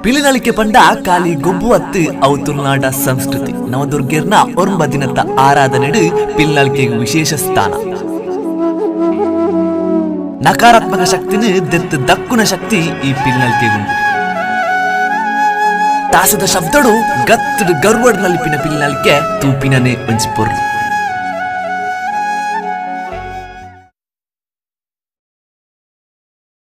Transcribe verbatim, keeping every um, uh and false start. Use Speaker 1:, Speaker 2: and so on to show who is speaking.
Speaker 1: ಪಿಲಿನಳಿಕೆ ಪಂಡ ಕಾಲಿ ಗೊಬ್ಬು ಹತ್ತು ಅವು ತುಳುನಾಡ ಸಂಸ್ಕೃತಿ ನವದುರ್ಗೇರ್ನ ಒಂಬ ದಿನದ ಆರಾಧನೆಡು ಪಿಲಿನಳಿಕೆಗೆ ವಿಶೇಷ ಸ್ಥಾನ. ನಕಾರಾತ್ಮಕ ಶಕ್ತಿನ ದೆತ್ತು ದಕ್ಕುನ ಶಕ್ತಿ ಈ ಪಿಲಿನಳಿಕೆಗುಂಟು. ತಾಸದ ಶಬ್ದಡು ಗತ್ತಡು ಗರ್ವಡ್ ನಲಿಪಿನ ಪಿಲಿನಳಿಕೆ ತೂಪಿನನೆ ಒಂಚಿ ಪೊರ್ಲು.